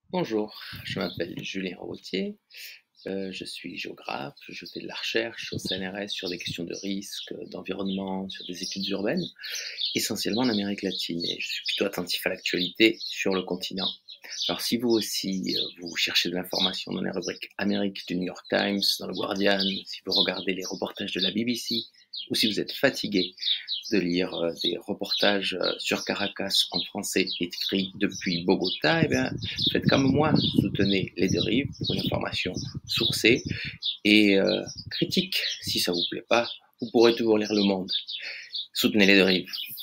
Bonjour, je m'appelle Julien Routier, je suis géographe, je fais de la recherche au CNRS sur des questions de risque, d'environnement, sur des études urbaines, essentiellement en Amérique latine, et je suis plutôt attentif à l'actualité sur le continent. Alors si vous aussi, vous cherchez de l'information dans les rubriques Amérique du New York Times, dans le Guardian, si vous regardez les reportages de la BBC, ou si vous êtes fatigué de lire des reportages sur Caracas en français écrits depuis Bogota, eh bien, faites comme moi, soutenez les deux rives pour une information sourcée et critique. Si ça vous plaît pas, vous pourrez toujours lire Le Monde. Soutenez les deux rives.